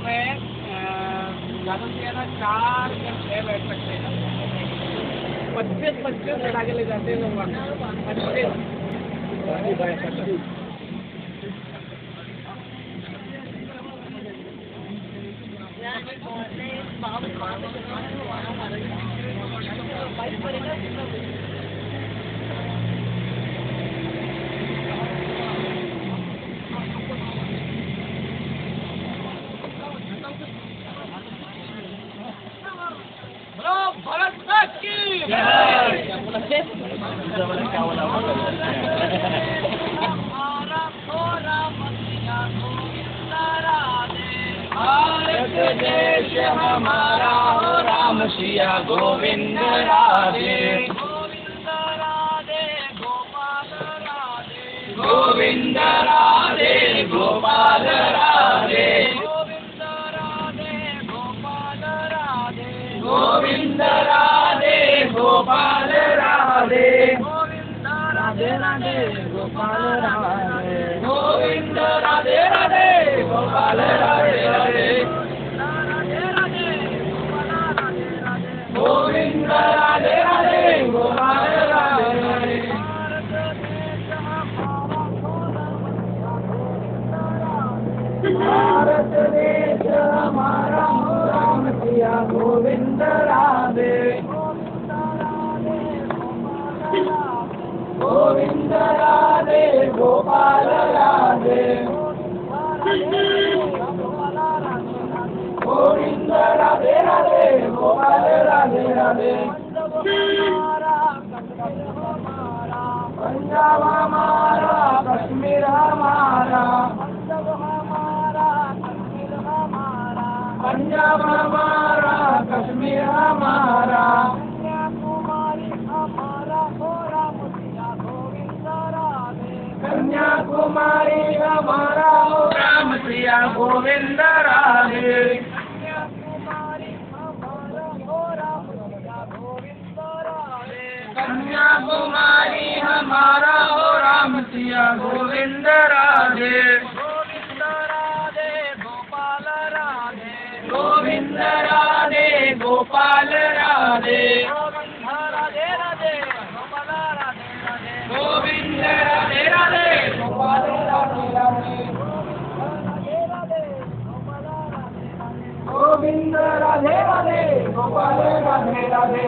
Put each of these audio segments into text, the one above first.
में ज़्यादा से ज़्यादा 4 या 6 बैठ सकते हैं। 25 बैठा के ले जाते हैं लोग वहाँ 25। भारत माता की जय। भारत देश हमारा हो राम सिया गोविंद राधे। गोविंद राधे गोपाल राधे। गोविंद राधे गोपाल राधे। गोविंद राधे गोपाल राधे। गोविंद राधे गोपाल राधे। गोविंद राधे राधे गोपाल राधे। गोविंद राधे राधे गोपाल राधे राधे। गोविंद राधे राधे गोपाल राधे राधे। भारत देश हमारा हो राम सिया गोविंद राधे। गोविंद राधे गोपाल राधे। गोविंद राधे राधे गोपाल राधे राधे। पंजाब हमारा कश्मीर हमारा। पंजाब हमारा कश्मीर हमारा। कन्याकुमारी हमारा हो राम सिया गोविंद राधे। कन्याकुमारी हमारा हो राम सिया गोविंद राधे। गोविंद राधे गोपाल राधे। गोविंद राधे गोपाल राधे। राधे राधे गोपाल राधे राधे। गोविंद राधे राधे गोपाल राधे राधे। गोविंद राधे राधे गोपाल राधे राधे।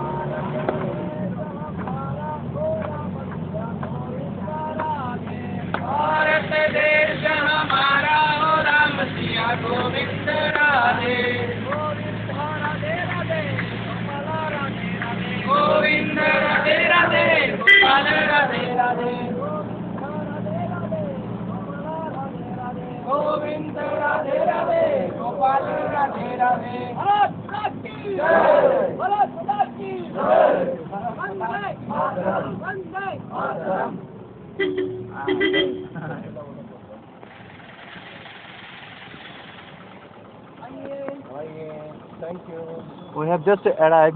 भारत देश हमारा हो राम सिया गोविंद राधे। गोविंद राधे राधे गोपाल राधे राधे। गोविंद राधे राधे गोपाल राधे राधे। गोविंद राधे राधे गोपाल राधे राधे। भारत माता की जय। भारत माता की जय। Vande Mataram Vande Mataram. Thank you. We have just arrived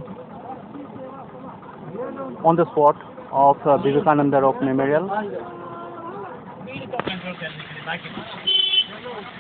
on the spot of Vivekananda Rock Memorial.